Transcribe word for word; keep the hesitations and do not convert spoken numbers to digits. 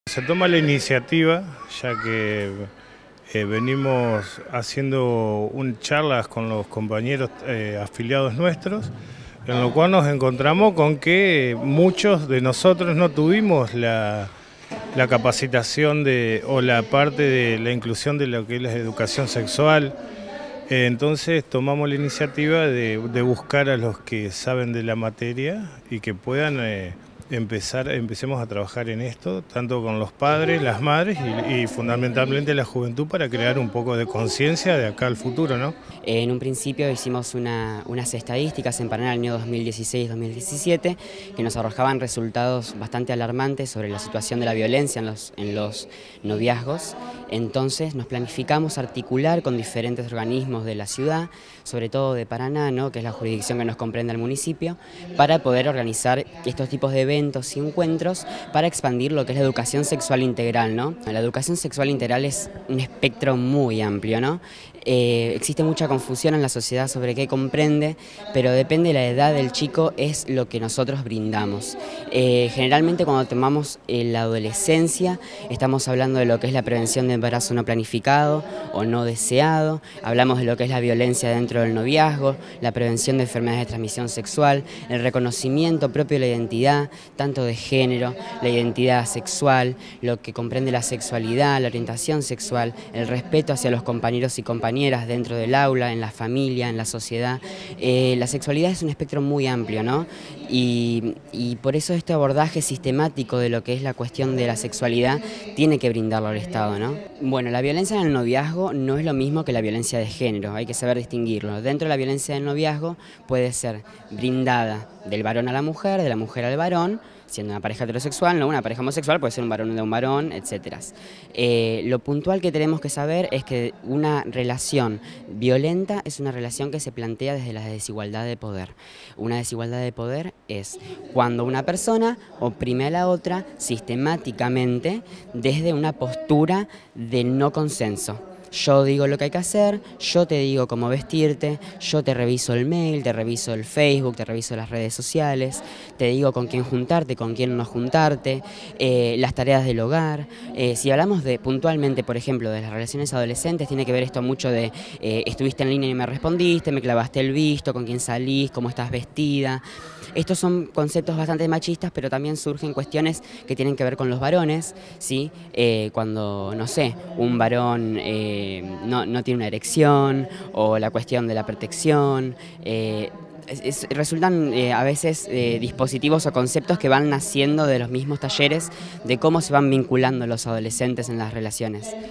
Se toma la iniciativa, ya que eh, venimos haciendo un, charlas con los compañeros eh, afiliados nuestros, en lo cual nos encontramos con que muchos de nosotros no tuvimos la, la capacitación de, o la parte de la inclusión de lo que es la educación sexual. Eh, entonces tomamos la iniciativa de, de buscar a los que saben de la materia y que puedan eh, empezar, empecemos a trabajar en esto, tanto con los padres, las madres y, y fundamentalmente la juventud, para crear un poco de conciencia de acá al futuro, ¿no? En un principio hicimos una, unas estadísticas en Paraná en el año dos mil dieciséis dos mil diecisiete que nos arrojaban resultados bastante alarmantes sobre la situación de la violencia en los, en los noviazgos. Entonces nos planificamos articular con diferentes organismos de la ciudad, sobre todo de Paraná, ¿no?, que es la jurisdicción que nos comprende el municipio, para poder organizar estos tipos de eventos y encuentros para expandir lo que es la educación sexual integral, ¿no? La educación sexual integral es un espectro muy amplio, ¿no? Eh, existe mucha confusión en la sociedad sobre qué comprende, pero depende de la edad del chico, es lo que nosotros brindamos. Eh, generalmente cuando tomamos eh, la adolescencia, estamos hablando de lo que es la prevención de embarazo no planificado o no deseado, hablamos de lo que es la violencia dentro del noviazgo, la prevención de enfermedades de transmisión sexual, el reconocimiento propio de la identidad, tanto de género, la identidad sexual, lo que comprende la sexualidad, la orientación sexual, el respeto hacia los compañeros y compañeras dentro del aula, en la familia, en la sociedad. Eh, la sexualidad es un espectro muy amplio, ¿no? Y, y por eso este abordaje sistemático de lo que es la cuestión de la sexualidad tiene que brindarlo al Estado, ¿no? Bueno, la violencia en el noviazgo no es lo mismo que la violencia de género, hay que saber distinguirlo. Dentro de la violencia del noviazgo puede ser brindada del varón a la mujer, de la mujer al varón, siendo una pareja heterosexual, no una pareja homosexual, puede ser un varón de un varón, etcétera. Eh, lo puntual que tenemos que saber es que una relación violenta es una relación que se plantea desde la desigualdad de poder. Una desigualdad de poder es cuando una persona oprime a la otra sistemáticamente desde una postura de no consenso. Yo digo lo que hay que hacer, yo te digo cómo vestirte, yo te reviso el mail, te reviso el Facebook, te reviso las redes sociales, te digo con quién juntarte, con quién no juntarte, eh, las tareas del hogar. Eh, si hablamos de puntualmente, por ejemplo, de las relaciones adolescentes, tiene que ver esto mucho de eh, estuviste en línea y me respondiste, me clavaste el visto, con quién salís, cómo estás vestida. Estos son conceptos bastante machistas, pero también surgen cuestiones que tienen que ver con los varones, ¿sí? Eh, cuando, no sé, un varón eh, no, no tiene una erección, o la cuestión de la protección. Eh, Es, es, resultan eh, a veces eh, dispositivos o conceptos que van naciendo de los mismos talleres de cómo se van vinculando los adolescentes en las relaciones.